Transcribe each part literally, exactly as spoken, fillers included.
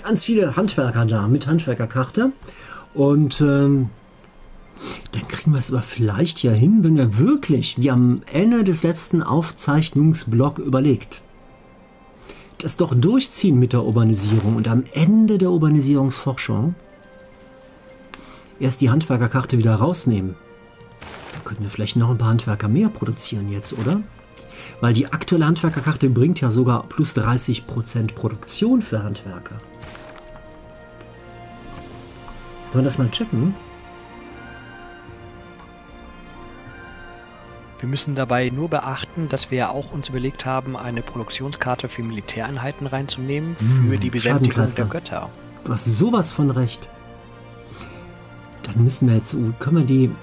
ganz viele Handwerker da mit Handwerkerkarte. Und ähm, dann kriegen wir es aber vielleicht ja hin, wenn wir wirklich, wie am Ende des letzten Aufzeichnungsblock überlegt, das doch durchziehen mit der Urbanisierung und am Ende der Urbanisierungsforschung erst die Handwerkerkarte wieder rausnehmen. Da könnten wir vielleicht noch ein paar Handwerker mehr produzieren jetzt, oder? Weil die aktuelle Handwerkerkarte bringt ja sogar plus dreißig Prozent Produktion für Handwerker. Wollen wir das mal checken? Wir müssen dabei nur beachten, dass wir ja auch uns überlegt haben, eine Produktionskarte für Militäreinheiten reinzunehmen, für Hm, die Besänftigung der Götter. Du hast sowas von recht. Dann müssen wir jetzt, können wir die...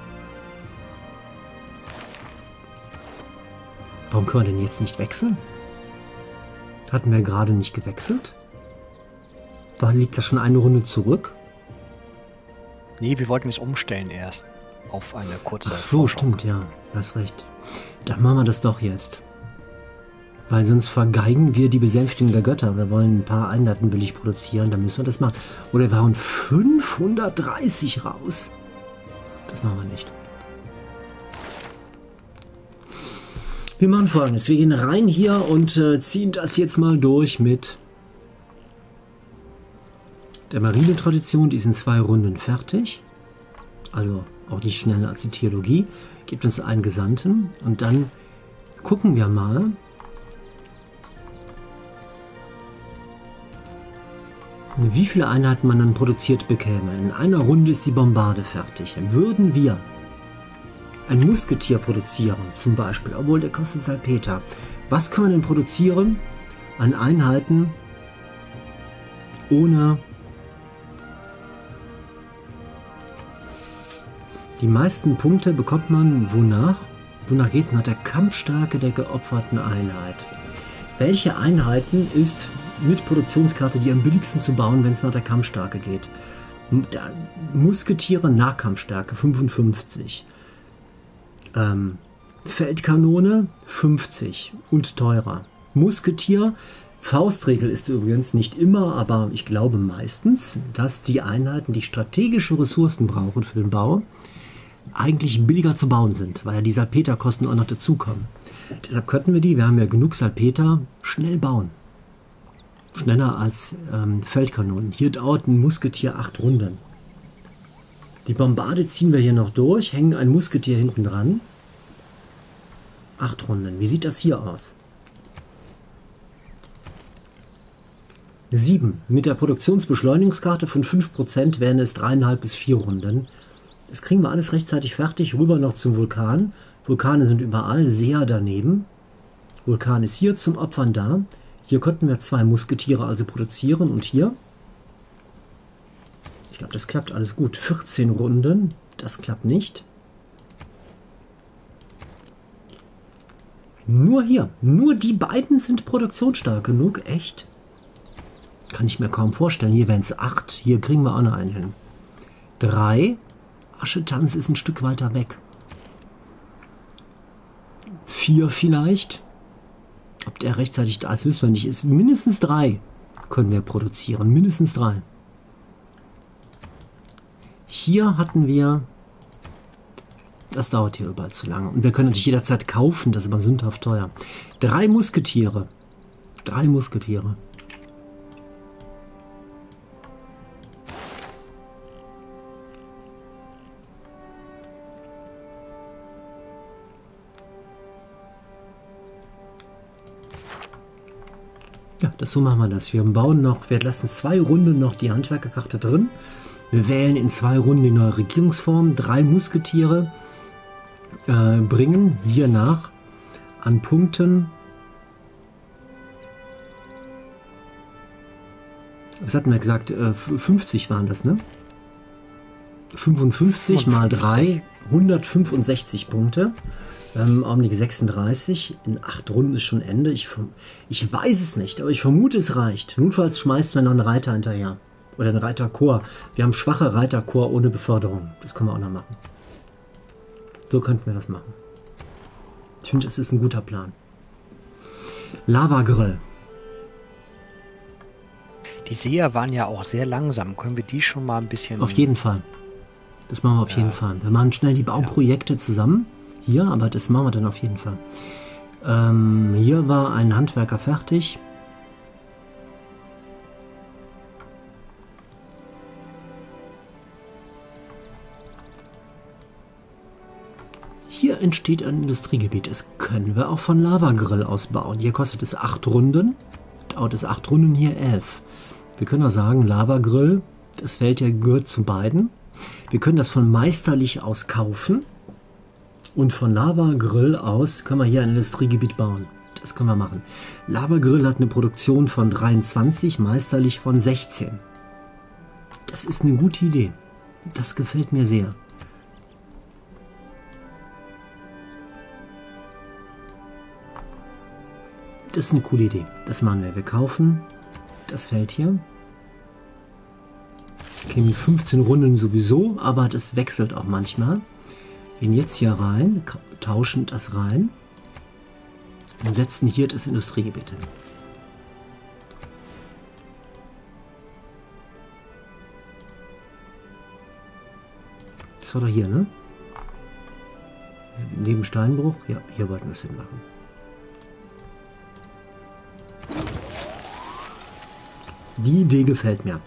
Warum können wir denn jetzt nicht wechseln? Hatten wir gerade nicht gewechselt? War, liegt das schon eine Runde zurück? Nee, wir wollten es umstellen erst auf eine kurze Ach so, Forschung. stimmt, ja. Du hast recht. Dann machen wir das doch jetzt. Weil sonst vergeigen wir die Besänftigung der Götter. Wir wollen ein paar Einheiten billig produzieren, dann müssen wir das machen. Oder wir hauen fünfhundertdreißig raus. Das machen wir nicht. Wir machen Folgendes. Wir gehen rein hier und äh, ziehen das jetzt mal durch mit der Marine-Tradition. Die ist in zwei Runden fertig. Also auch nicht schneller als die Theologie. Gibt uns einen Gesandten. Und dann gucken wir mal, wie viele Einheiten man dann produziert bekäme. In einer Runde ist die Bombarde fertig. Dann würden wir ein Musketier produzieren, zum Beispiel, obwohl der kostet Salpeter. Was können wir denn produzieren an Einheiten ohne... Die meisten Punkte bekommt man wonach? Wonach geht es? Nach der Kampfstärke der geopferten Einheit. Welche Einheiten ist mit Produktionskarte die am billigsten zu bauen, wenn es nach der Kampfstärke geht? Musketiere Nahkampfstärke fünfundfünfzig. Ähm, Feldkanone fünfzig und teurer. Musketier, Faustregel ist übrigens nicht immer, aber ich glaube meistens, dass die Einheiten, die strategische Ressourcen brauchen für den Bau, eigentlich billiger zu bauen sind, weil ja die Salpeterkosten auch noch dazukommen. Deshalb könnten wir die, wir haben ja genug Salpeter, schnell bauen. Schneller als ähm, Feldkanonen. Hier dauert ein Musketier acht Runden. Die Bombarde ziehen wir hier noch durch, hängen ein Musketier hinten dran. Acht Runden. Wie sieht das hier aus? Sieben. Mit der Produktionsbeschleunigungskarte von fünf Prozent wären es dreieinhalb bis vier Runden. Das kriegen wir alles rechtzeitig fertig. Rüber noch zum Vulkan. Vulkane sind überall, sehr daneben. Vulkan ist hier zum Opfern da. Hier könnten wir zwei Musketiere also produzieren. Und hier, ich glaube, das klappt alles gut. vierzehn Runden, das klappt nicht. Nur hier, nur die beiden sind produktionsstark genug. Echt? Kann ich mir kaum vorstellen. Hier wären es acht. Hier kriegen wir auch noch einen hin. Drei. Aschetanz ist ein Stück weiter weg. Vier vielleicht. Ob der rechtzeitig da ist, wissen wir nicht. Ist mindestens drei können wir produzieren. Mindestens drei. Hier hatten wir... Das dauert hier überall zu lange. Und wir können natürlich jederzeit kaufen. Das ist aber sündhaft teuer. Drei Musketiere. Drei Musketiere. Ja, das so machen wir das. Wir bauen noch, wir lassen zwei Runden noch die Handwerkerkarte drin. Wir wählen in zwei Runden die neue Regierungsform. Drei Musketiere äh, bringen hier nach an Punkten. Was hatten wir gesagt? Äh, fünfzig waren das, ne? fünfundfünfzig mal drei, hundertfünfundsechzig Punkte. Ähm, Augenblick sechsunddreißig. In acht Runden ist schon Ende. Ich, ich weiß es nicht, aber ich vermute, es reicht. Notfalls schmeißen wir noch einen Reiter hinterher. Oder einen Reiterchor. Wir haben schwache Reiterchor ohne Beförderung. Das können wir auch noch machen. So könnten wir das machen. Ich finde, es ist ein guter Plan. Lavagrill. Die Seher waren ja auch sehr langsam. Können wir die schon mal ein bisschen... Auf jeden Fall. Das machen wir auf ja. jeden Fall. Wir machen schnell die Bauprojekte ja. zusammen. Hier, aber das machen wir dann auf jeden Fall. Ähm, hier war ein Handwerker fertig. Hier entsteht ein Industriegebiet. Das können wir auch von Lavagrill aus bauen. Hier kostet es acht Runden. Dauert es acht Runden, hier elf. Wir können auch sagen, Lavagrill, das Feld hier gehört zu beiden. Wir können das von Meisterlich aus kaufen. Und von Lavagrill aus können wir hier ein Industriegebiet bauen. Das können wir machen. Lavagrill hat eine Produktion von dreiundzwanzig, Meisterlich von sechzehn. Das ist eine gute Idee. Das gefällt mir sehr. Das ist eine coole Idee. Das machen wir. Wir kaufen das Feld hier. Okay, mit fünfzehn Runden sowieso, aber das wechselt auch manchmal. Gehen jetzt hier rein, tauschen das rein und setzen hier das Industriegebiet hin. Das war doch hier, ne? Neben Steinbruch? Ja, hier wollten wir es hinmachen. Die Idee gefällt mir.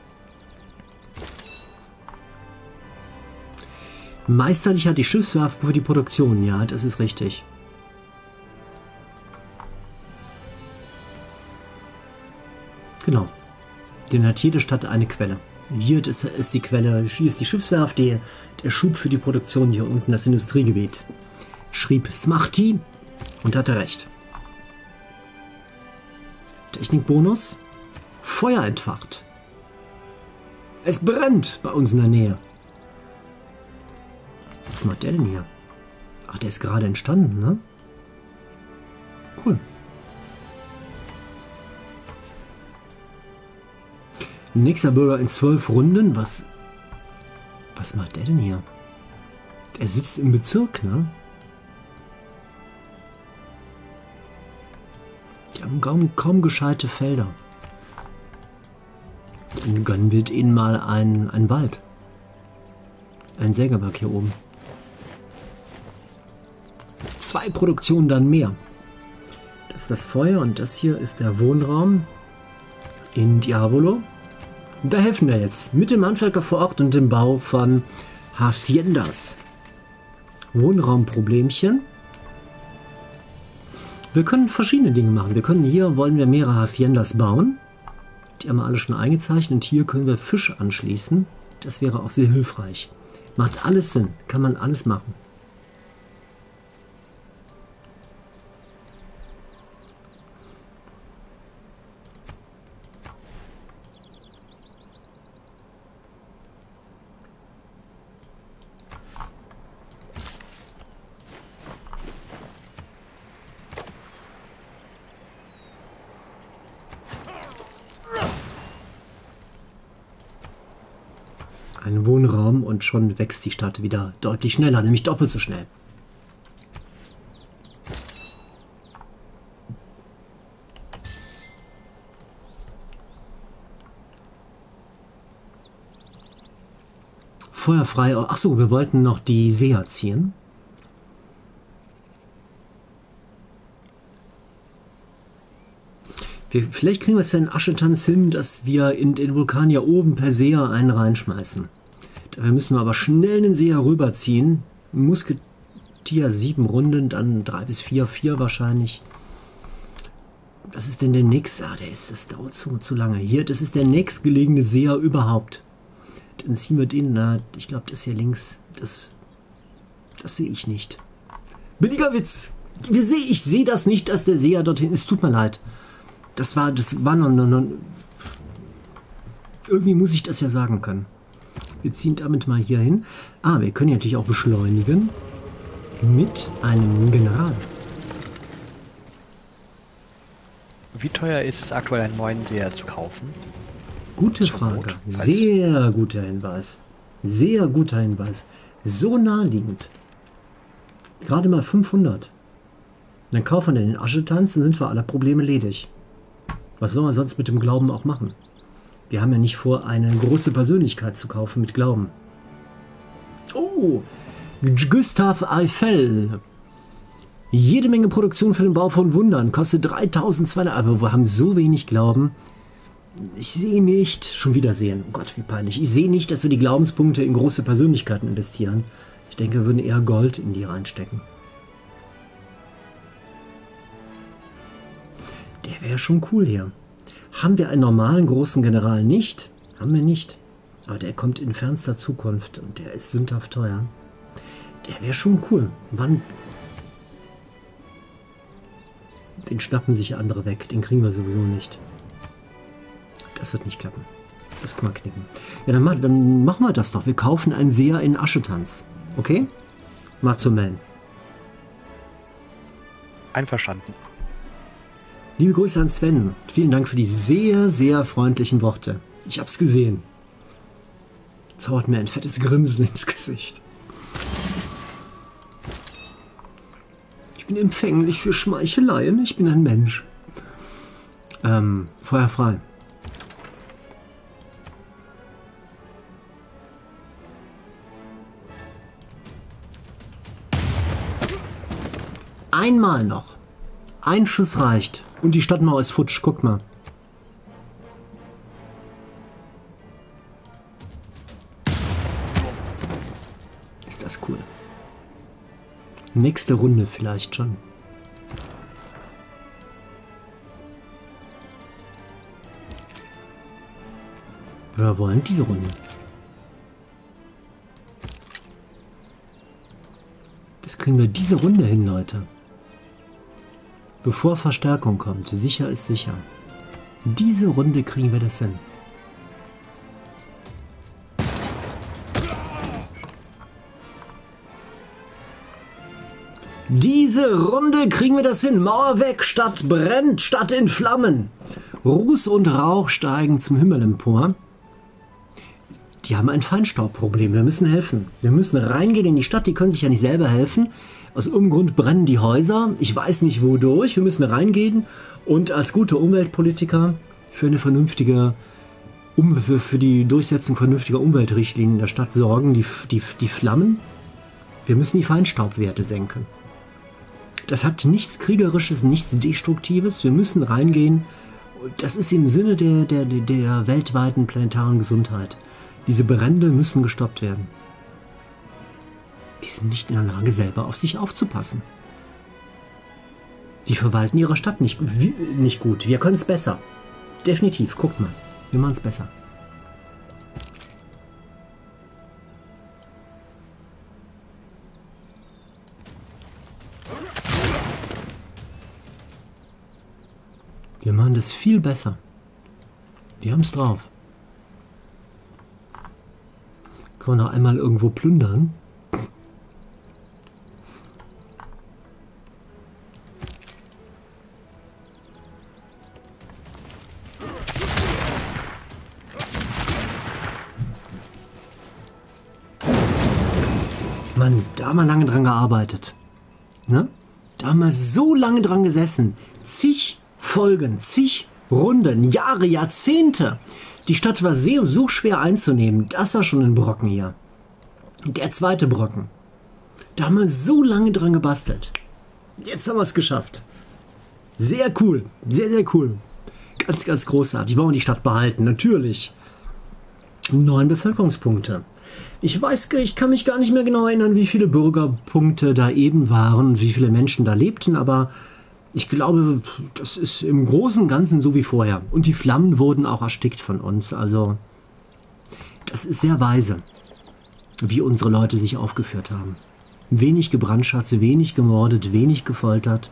Meisterlich hat die Schiffswerft für die Produktion. Ja, das ist richtig. Genau. Denn hat jede Stadt eine Quelle. Hier ist die Quelle, hier ist die Schiffswerft, die, der Schub für die Produktion, hier unten das Industriegebiet. Schrieb Smarty und hatte recht. Technikbonus. Feuer entfacht. Es brennt bei uns in der Nähe. Was macht der denn hier? Ach, der ist gerade entstanden, ne? Cool. Nächster Bürger in zwölf Runden. Was, was macht der denn hier? Er sitzt im Bezirk, ne? Die haben kaum, kaum gescheite Felder. Dann gönnen wir ihnen mal einen, einen Wald. Ein Sägewerk hier oben. Zwei Produktionen dann mehr. Das ist das Feuer und das hier ist der Wohnraum in Diavolo. Da helfen wir jetzt mit dem Handwerker vor Ort und dem Bau von Haciendas. Wohnraumproblemchen. Wir können verschiedene Dinge machen. Wir können hier, wollen wir mehrere Haciendas bauen. Die haben wir alle schon eingezeichnet. Hier können wir Fisch anschließen. Das wäre auch sehr hilfreich. Macht alles Sinn. Kann man alles machen. Ein Wohnraum und schon wächst die Stadt wieder deutlich schneller, nämlich doppelt so schnell. Feuerfrei. Achso, wir wollten noch die Seher ziehen. Wir, vielleicht kriegen wir es ja in Aschetanz hin, dass wir in den Vulkan hier oben per Seher einen reinschmeißen. Dafür müssen wir aber schnell den Seher rüberziehen. Musketier sieben Runden, dann drei bis vier, vier wahrscheinlich. Was ist denn der nächste? Ah, der ist, das dauert zu, zu lange. Hier, das ist der nächstgelegene Seher überhaupt. Dann ziehen wir den, na, ich glaube, das hier links, das, das sehe ich nicht. Billiger Witz! Wir seh, ich sehe das nicht, dass der Seher dorthin ist. Tut mir leid. Das war, das war noch, noch, noch. Irgendwie muss ich das ja sagen können. Wir ziehen damit mal hier hin. Ah, wir können ja natürlich auch beschleunigen mit einem General. Wie teuer ist es aktuell, einen neuen Seher zu kaufen? Gute Frage. Sehr guter Hinweis. Sehr guter Hinweis. So naheliegend. Gerade mal fünfhundert. Dann kaufen wir den Aschetanz, dann sind wir aller Probleme ledig. Was soll man sonst mit dem Glauben auch machen? Wir haben ja nicht vor, eine große Persönlichkeit zu kaufen mit Glauben. Oh, Gustav Eiffel. Jede Menge Produktion für den Bau von Wundern. Kostet dreitausendzweihundert. Aber wir haben so wenig Glauben. Ich sehe nicht, schon wieder sehen, oh Gott, wie peinlich. Ich sehe nicht, dass wir die Glaubenspunkte in große Persönlichkeiten investieren. Ich denke, wir würden eher Gold in die reinstecken. Der wäre schon cool hier. Haben wir einen normalen großen General nicht? Haben wir nicht. Aber der kommt in fernster Zukunft und der ist sündhaft teuer. Der wäre schon cool. Wann? Den schnappen sich andere weg. Den kriegen wir sowieso nicht. Das wird nicht klappen. Das können wir knicken. Ja, dann, ma dann machen wir das doch. Wir kaufen einen Seher in Aschetanz. Okay? Mal zum Man. Einverstanden. Liebe Grüße an Sven. Vielen Dank für die sehr, sehr freundlichen Worte. Ich hab's gesehen. Zaubert mir ein fettes Grinsen ins Gesicht. Ich bin empfänglich für Schmeicheleien. Ich bin ein Mensch. Ähm, Feuer frei. Einmal noch. Ein Schuss reicht. Und die Stadtmauer ist futsch. Guckt mal. Ist das cool. Nächste Runde vielleicht schon. Wir wollen diese Runde. Das kriegen wir diese Runde hin, Leute. Bevor Verstärkung kommt, sicher ist sicher. Diese Runde kriegen wir das hin. Diese Runde kriegen wir das hin. Mauer weg, Stadt brennt, Stadt in Flammen. Ruß und Rauch steigen zum Himmel empor. Die haben ein Feinstaubproblem. Wir müssen helfen. Wir müssen reingehen in die Stadt. Die können sich ja nicht selber helfen. Aus irgendeinem Grund brennen die Häuser. Ich weiß nicht wodurch. Wir müssen reingehen und als gute Umweltpolitiker für eine vernünftige um für, für die Durchsetzung vernünftiger Umweltrichtlinien in der Stadt sorgen. Die, die, die Flammen. Wir müssen die Feinstaubwerte senken. Das hat nichts Kriegerisches, nichts Destruktives. Wir müssen reingehen. Das ist im Sinne der, der, der weltweiten planetaren Gesundheit. Diese Brände müssen gestoppt werden. Die sind nicht in der Lage, selber auf sich aufzupassen. Die verwalten ihre Stadt nicht, nicht gut. Wir können es besser. Definitiv. Guckt mal. Wir machen es besser. Wir machen das viel besser. Wir haben es drauf. Können wir noch einmal irgendwo plündern? Mann, da haben wir lange dran gearbeitet. Ne? Da haben wir so lange dran gesessen. Zig Folgen, zig Runden, Jahre, Jahrzehnte. Die Stadt war sehr, so schwer einzunehmen. Das war schon ein Brocken hier. Der zweite Brocken. Da haben wir so lange dran gebastelt. Jetzt haben wir es geschafft. Sehr cool. Sehr, sehr cool. Ganz, ganz großartig. Wollen wir die Stadt behalten? Natürlich. Neun Bevölkerungspunkte. Ich weiß, ich kann mich gar nicht mehr genau erinnern, wie viele Bürgerpunkte da eben waren, wie viele Menschen da lebten, aber ich glaube, das ist im Großen und Ganzen so wie vorher. Und die Flammen wurden auch erstickt von uns. Also, das ist sehr weise, wie unsere Leute sich aufgeführt haben. Wenig gebrandschatzt, wenig gemordet, wenig gefoltert.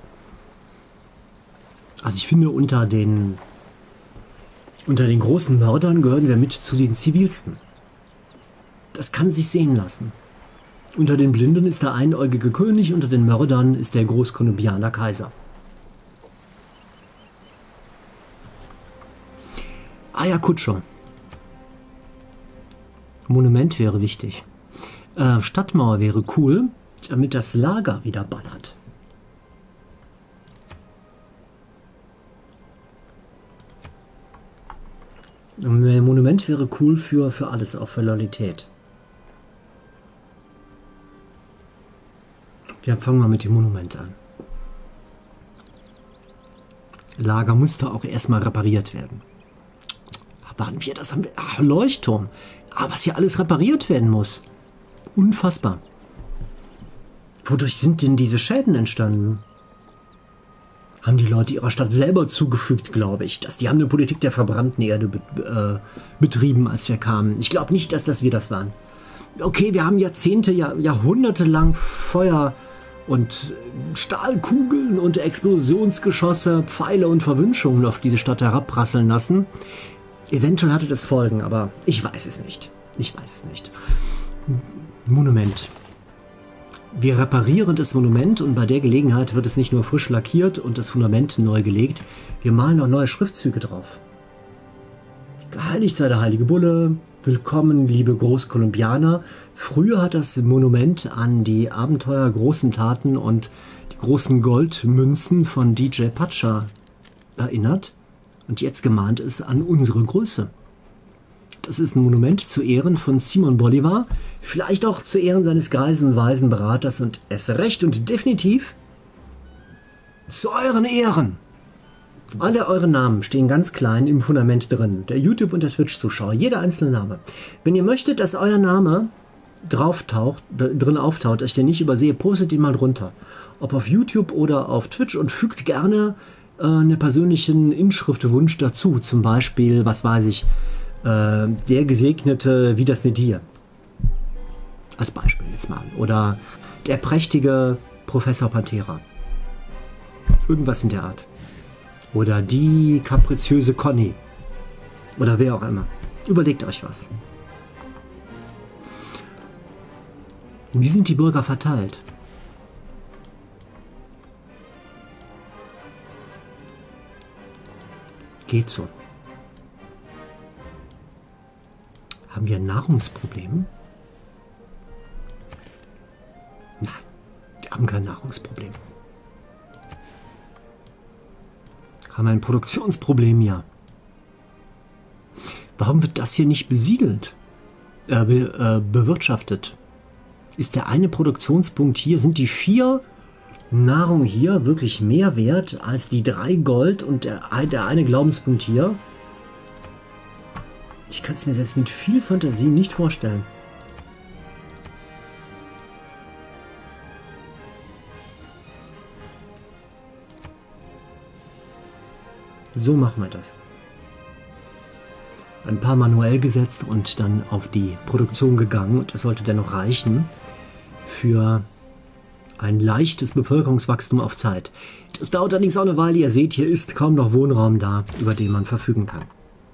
Also ich finde, unter den, unter den großen Mördern gehören wir mit zu den zivilsten. Das kann sich sehen lassen. Unter den Blinden ist der einäugige König, unter den Mördern ist der Großkolumbianer Kaiser. Ayacucho. Monument wäre wichtig. Äh, Stadtmauer wäre cool, damit das Lager wieder ballert. Ein Monument wäre cool für, für alles, auch für Loyalität. Ja, fangen wir mit dem Monument an. Lager musste auch erstmal repariert werden. Waren wir, das haben wir. Ach, Leuchtturm. Ah, was hier alles repariert werden muss. Unfassbar. Wodurch sind denn diese Schäden entstanden? Haben die Leute ihrer Stadt selber zugefügt, glaube ich. Dass die haben eine Politik der verbrannten Erde be äh, betrieben, als wir kamen. Ich glaube nicht, dass das wir das waren. Okay, wir haben Jahrzehnte, Jahr, Jahrhunderte lang Feuer und Stahlkugeln und Explosionsgeschosse, Pfeile und Verwünschungen auf diese Stadt herabprasseln lassen. Eventuell hatte das Folgen, aber ich weiß es nicht. Ich weiß es nicht. Monument. Wir reparieren das Monument und bei der Gelegenheit wird es nicht nur frisch lackiert und das Fundament neu gelegt, wir malen auch neue Schriftzüge drauf. Geheiligt sei der heilige Bulle, willkommen liebe Großkolumbianer. Früher hat das Monument an die Abenteuer, großen Taten und die großen Goldmünzen von D J Pacha erinnert und jetzt gemahnt es an unsere Größe. Das ist ein Monument zu Ehren von Simon Bolivar, vielleicht auch zu Ehren seines greisen und weisen Beraters und erst recht und definitiv zu euren Ehren. Alle eure Namen stehen ganz klein im Fundament drin, der YouTube- und der Twitch-Zuschauer, jeder einzelne Name. Wenn ihr möchtet, dass euer Name drauf taucht, drin auftaucht, dass ich den nicht übersehe, postet ihn mal drunter. Ob auf YouTube oder auf Twitch und fügt gerne äh, einen persönlichen Inschriftwunsch dazu. Zum Beispiel, was weiß ich, äh, der gesegnete Vidas Nedir. Als Beispiel jetzt mal. Oder der prächtige Professor Pantera. Irgendwas in der Art. Oder die kapriziöse Conny. Oder wer auch immer. Überlegt euch was. Wie sind die Bürger verteilt? Geht so. Haben wir ein Nahrungsproblem? Nein, wir haben kein Nahrungsproblem. Haben ein Produktionsproblem, ja. Warum wird das hier nicht besiedelt? Äh, be, äh, bewirtschaftet? Ist der eine Produktionspunkt hier, sind die vier Nahrung hier wirklich mehr wert als die drei Gold und der, der eine Glaubenspunkt hier? Ich kann es mir selbst mit viel Fantasie nicht vorstellen. So machen wir das. Ein paar manuell gesetzt und dann auf die Produktion gegangen. Und das sollte dennoch reichen für ein leichtes Bevölkerungswachstum auf Zeit. Das dauert allerdings auch eine Weile. Ihr seht, hier ist kaum noch Wohnraum da, über den man verfügen kann.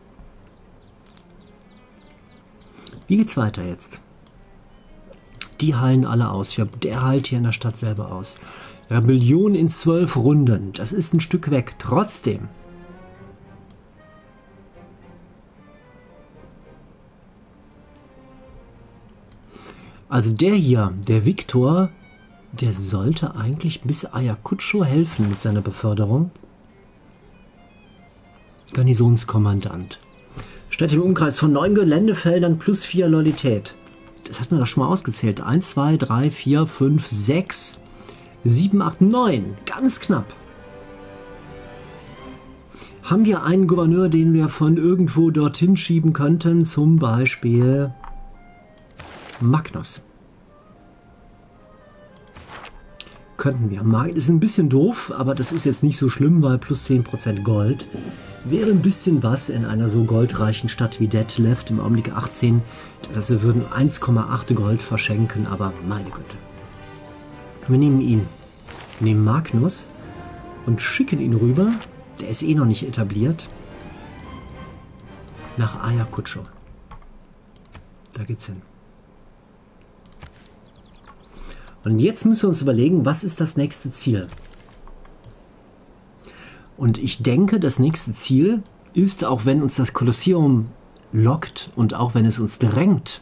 Wie geht's weiter jetzt? Die heilen alle aus. Der heilt hier in der Stadt selber aus. Rebellion in zwölf Runden. Das ist ein Stück weg. Trotzdem. Also der hier, der Viktor, der sollte eigentlich bis Ayacucho helfen mit seiner Beförderung. Garnisonskommandant. Statt im Umkreis von neun Geländefeldern plus vier Loyalität. Das hat man doch schon mal ausgezählt. eins, zwei, drei, vier, fünf, sechs, sieben, acht, neun. Ganz knapp. Haben wir einen Gouverneur, den wir von irgendwo dorthin schieben könnten? Zum Beispiel Magnus. Könnten wir. Das ist ein bisschen doof, aber das ist jetzt nicht so schlimm, weil plus zehn Prozent Gold wäre ein bisschen was in einer so goldreichen Stadt wie Detlef, im Augenblick achtzehn. Also wir würden eins Komma acht Gold verschenken, aber meine Güte. Wir nehmen ihn. Wir nehmen Magnus und schicken ihn rüber. Der ist eh noch nicht etabliert. Nach Ayacucho. Da geht's hin. Und jetzt müssen wir uns überlegen, was ist das nächste Ziel? Und ich denke, das nächste Ziel ist, auch wenn uns das Kolosseum lockt und auch wenn es uns drängt,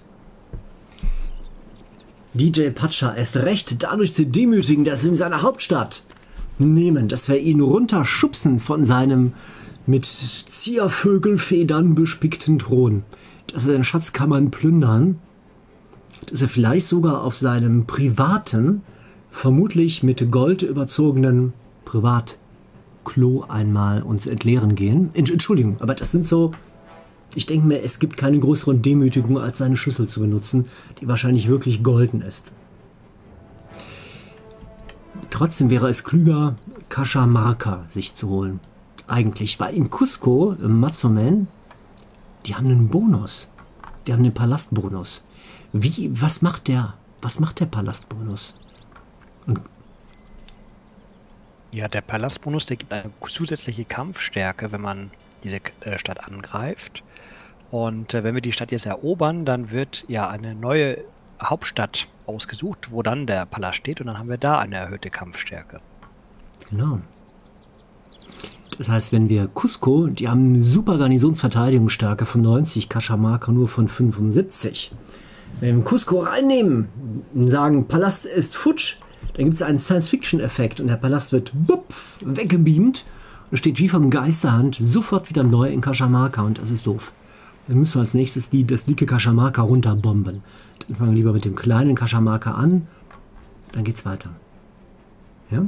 D J Pacha erst recht dadurch zu demütigen, dass wir in seiner Hauptstadt nehmen, dass wir ihn runterschubsen von seinem mit Ziervögelfedern bespickten Thron. Dass er seine Schatzkammern plündern. Dass er vielleicht sogar auf seinem privaten, vermutlich mit Gold überzogenen Privatklo einmal uns entleeren gehen. Entschuldigung, aber das sind so... Ich denke mir, es gibt keine größere Demütigung, als seine Schüssel zu benutzen, die wahrscheinlich wirklich golden ist. Trotzdem wäre es klüger, Cajamarca sich zu holen. Eigentlich, weil in Cusco, im Mazomen, die haben einen Bonus. Die haben einen Palastbonus. Wie, was macht der, was macht der Palastbonus? Und ja, der Palastbonus, der gibt eine zusätzliche Kampfstärke, wenn man diese äh, Stadt angreift. Und äh, wenn wir die Stadt jetzt erobern, dann wird ja eine neue Hauptstadt ausgesucht, wo dann der Palast steht, und dann haben wir da eine erhöhte Kampfstärke. Genau. Das heißt, wenn wir Cusco, die haben eine super Garnisonsverteidigungsstärke von neunzig, Cajamarca nur von fünfundsiebzig. Wenn wir Cusco reinnehmen und sagen, Palast ist futsch, dann gibt es einen Science-Fiction-Effekt und der Palast wird bupf, weggebeamt und steht wie vom Geisterhand sofort wieder neu in Cajamarca, und das ist doof. Dann müssen wir als nächstes die, das dicke Cajamarca runterbomben. Dann fangen wir lieber mit dem kleinen Cajamarca an, dann geht's weiter. Ja?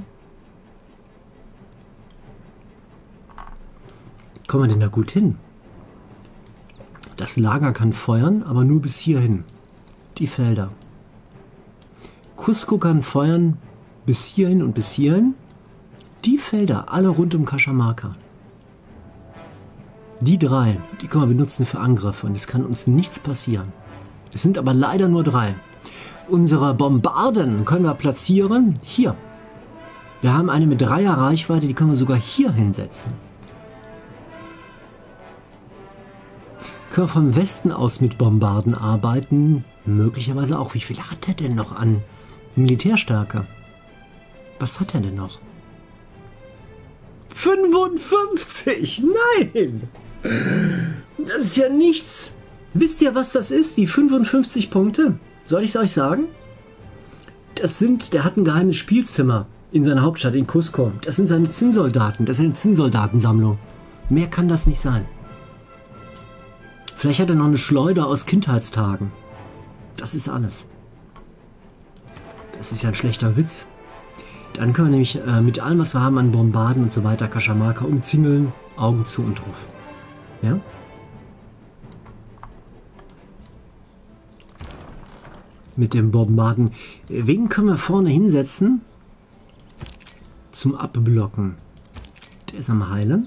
Kommen wir denn da gut hin? Das Lager kann feuern, aber nur bis hierhin. Die Felder. Cusco kann feuern bis hierhin und bis hierhin. Die Felder, alle rund um Cajamarca. Die drei, die können wir benutzen für Angriffe, und es kann uns nichts passieren. Es sind aber leider nur drei. Unsere Bombarden können wir platzieren hier. Wir haben eine mit Dreier Reichweite, die können wir sogar hier hinsetzen. Können wir vom Westen aus mit Bombarden arbeiten, möglicherweise auch. Wie viel hat er denn noch an Militärstärke? Was hat er denn noch? fünfundfünfzig! Nein! Das ist ja nichts. Wisst ihr, was das ist, die fünfundfünfzig Punkte? Soll ich es euch sagen? Das sind, der hat ein geheimes Spielzimmer in seiner Hauptstadt in Cusco. Das sind seine Zinnsoldaten, das ist eine Zinnsoldatensammlung. Mehr kann das nicht sein. Vielleicht hat er noch eine Schleuder aus Kindheitstagen. Das ist alles. Das ist ja ein schlechter Witz. Dann können wir nämlich äh, mit allem, was wir haben an Bombarden und so weiter, Cajamarca umzingeln, Augen zu und drauf. Ja? Mit dem Bombarden. Wen können wir vorne hinsetzen? Zum Abblocken. Der ist am Heilen.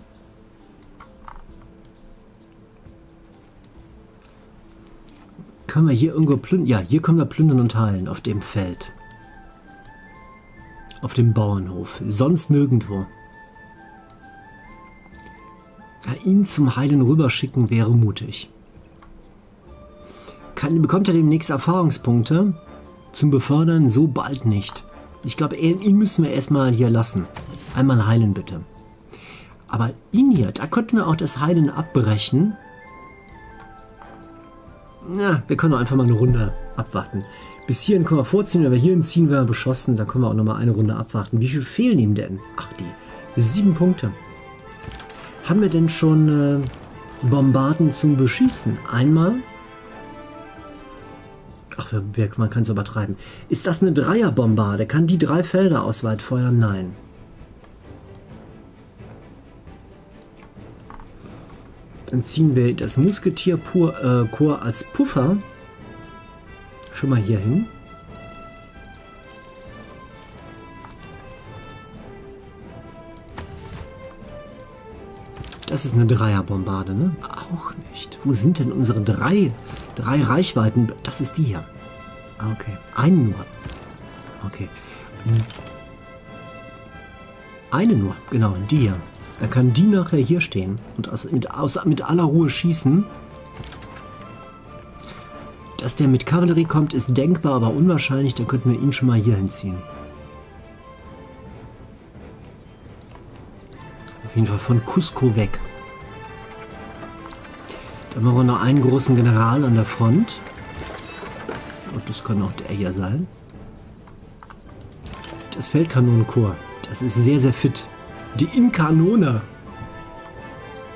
Können wir hier irgendwo plündern? Ja, hier können wir plündern und heilen, auf dem Feld. Auf dem Bauernhof. Sonst nirgendwo. Ja, ihn zum Heilen rüberschicken wäre mutig. Kann, bekommt er demnächst Erfahrungspunkte? Zum Befördern so bald nicht. Ich glaube, ihn müssen wir erstmal hier lassen. Einmal heilen, bitte. Aber ihn hier, da könnten wir auch das Heilen abbrechen. Ja, wir können auch einfach mal eine Runde abwarten. Bis hierhin können wir vorziehen, wenn wir hierhin ziehen, werden wir beschossen. Dann können wir auch noch mal eine Runde abwarten. Wie viel fehlen ihm denn? Ach, die sieben Punkte. Haben wir denn schon äh, Bombarden zum Beschießen? Einmal. Ach, wer, wer, man kann es übertreiben. Ist das eine Dreierbombarde? Kann die drei Felder aus weit feuern? Nein. Dann ziehen wir das Musketierkorps äh, als Puffer schon mal hier hin. Das ist eine Dreierbombarde, ne? Auch nicht. Wo sind denn unsere drei, drei Reichweiten? Das ist die hier. Ah, okay. Einen nur. Okay. Eine nur, genau, die hier. Dann kann die nachher hier stehen und aus, mit, aus, mit aller Ruhe schießen. Dass der mit Kavallerie kommt, ist denkbar, aber unwahrscheinlich. Dann könnten wir ihn schon mal hier hinziehen. Auf jeden Fall von Cusco weg. Dann machen wir noch einen großen General an der Front. Und das kann auch der hier sein. Das Feldkanonenkorps. Das ist sehr, sehr fit. Die Inkanone.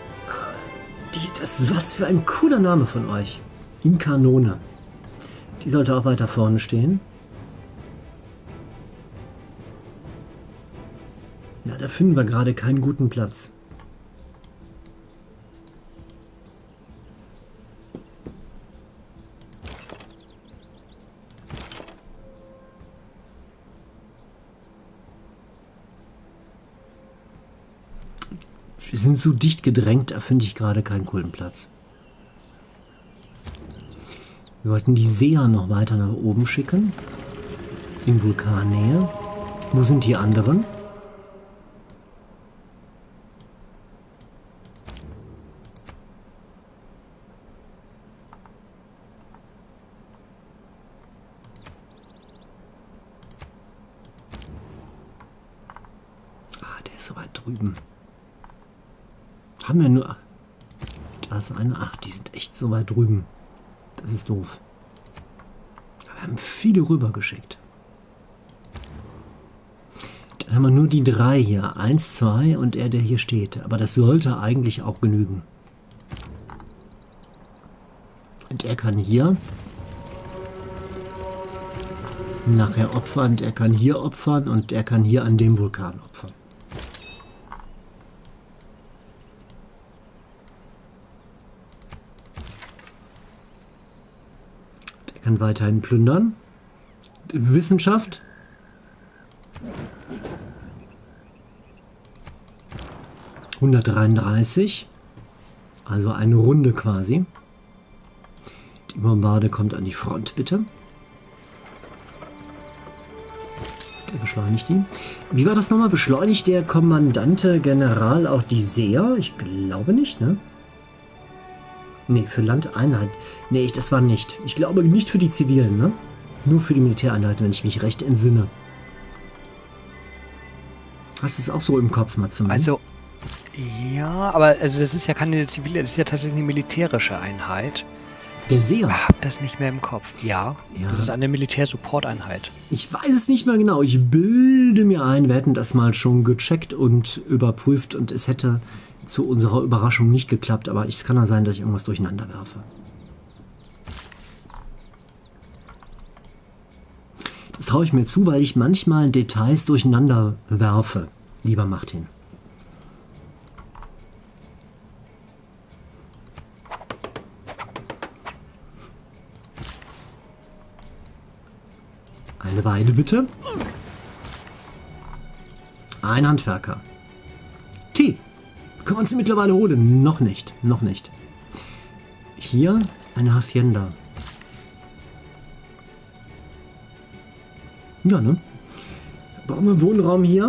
Das, was für ein cooler Name von euch. Inkanone. Die sollte auch weiter vorne stehen. Ja, da finden wir gerade keinen guten Platz. Wir sind so dicht gedrängt, da finde ich gerade keinen coolen Platz. Wir wollten die Seher noch weiter nach oben schicken. In Vulkannähe. Wo sind die anderen? Ah, der ist so weit drüben. Haben wir nur... Da ist eine... Ach, die sind echt so weit drüben. Das ist doof. Wir haben viele rübergeschickt. Dann haben wir nur die drei hier. Eins, zwei und er, der hier steht. Aber das sollte eigentlich auch genügen. Und er kann hier nachher opfern. Und er kann hier opfern. Und er kann hier an dem Vulkan opfern. Kann weiterhin plündern. Wissenschaft. hundertdreiunddreißig. Also eine Runde quasi. Die Bombarde kommt an die Front, bitte. Der beschleunigt die. Wie war das nochmal? Beschleunigt der Kommandante General auch die Seher? Ich glaube nicht, ne? Nee, für Landeinheit. Nee, das war nicht. Ich glaube nicht für die Zivilen, ne? Nur für die Militäreinheiten, wenn ich mich recht entsinne. Hast du es auch so im Kopf, Matze? Also, ja, aber also das ist ja keine zivile, das ist ja tatsächlich eine militärische Einheit. Der Seher? Ich hab das nicht mehr im Kopf. Ja, ja. Das ist eine Militär-Support-Einheit. Ich weiß es nicht mehr genau. Ich bilde mir ein, wir hätten das mal schon gecheckt und überprüft und es hätte zu unserer Überraschung nicht geklappt, aber es kann ja sein, dass ich irgendwas durcheinander werfe. Das traue ich mir zu, weil ich manchmal Details durcheinander werfe, lieber Martin. Eine Weide bitte. Ein Handwerker. Tee. Können wir uns mittlerweile holen? Noch nicht. Noch nicht. Hier eine Hacienda. Ja, ne? Brauchen wir Wohnraum hier?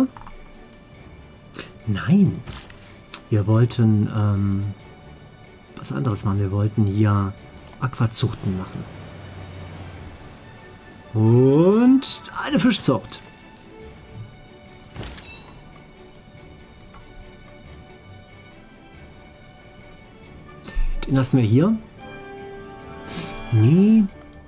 Nein. Wir wollten ähm, was anderes machen. Wir wollten hier Aquazuchten machen. Und eine Fischzucht. Den lassen wir hier. Nee.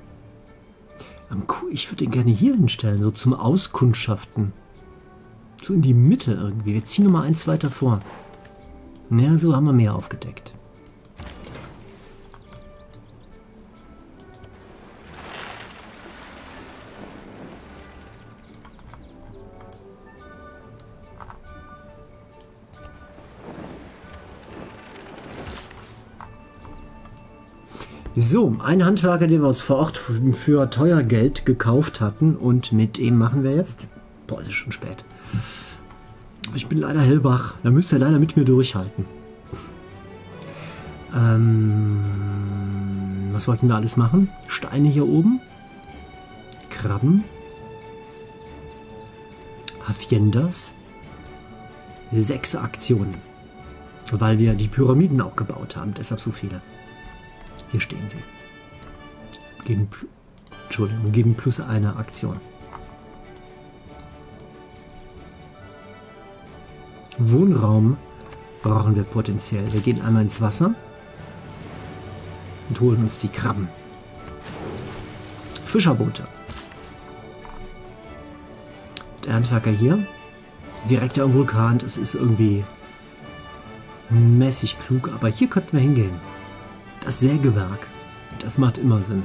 Ich würde den gerne hier hinstellen, so zum Auskundschaften. So in die Mitte irgendwie. Wir ziehen nochmal eins weiter vor. Naja, so haben wir mehr aufgedeckt. So, ein Handwerker, den wir uns vor Ort für teuer Geld gekauft hatten und mit dem machen wir jetzt... Boah, es ist schon spät. Aber ich bin leider hellwach. Da müsst ihr leider mit mir durchhalten. Ähm, was wollten wir alles machen? Steine hier oben. Krabben. Haciendas. Sechs Aktionen. Weil wir die Pyramiden auch gebaut haben. Deshalb so viele. Hier stehen sie. Geben, Entschuldigung, geben plus eine Aktion. Wohnraum brauchen wir potenziell. Wir gehen einmal ins Wasser und holen uns die Krabben. Fischerboote. Der Handwerker hier. Direkt am Vulkan. Das ist irgendwie mäßig klug. Aber hier könnten wir hingehen. Das Sägewerk. Das macht immer Sinn.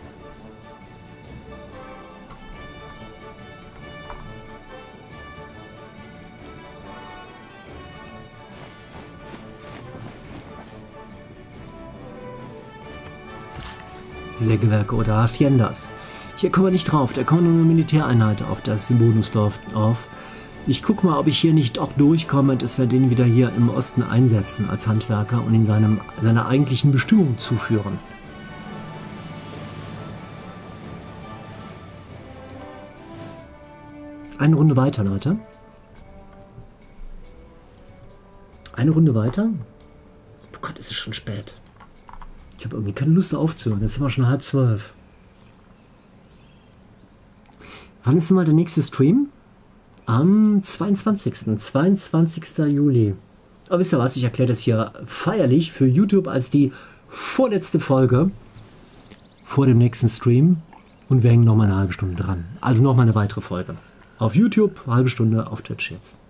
Sägewerke oder Haciendas. Hier kommen wir nicht drauf, da kommen nur eine Militäreinheit auf das Bonusdorf auf. Ich gucke mal, ob ich hier nicht auch durchkomme, dass wir den wieder hier im Osten einsetzen als Handwerker und in seinem, seiner eigentlichen Bestimmung zuführen. Eine Runde weiter, Leute. Eine Runde weiter? Oh Gott, ist es schon spät. Ich habe irgendwie keine Lust aufzuhören. Jetzt sind wir schon halb zwölf. Wann ist denn mal der nächste Stream? Am zweiundzwanzigsten zweiundzwanzigsten Juli. Aber wisst ihr was? Ich erkläre das hier feierlich für YouTube als die vorletzte Folge vor dem nächsten Stream. Und wir hängen noch mal eine halbe Stunde dran. Also noch mal eine weitere Folge. Auf YouTube, halbe Stunde, auf Twitch jetzt.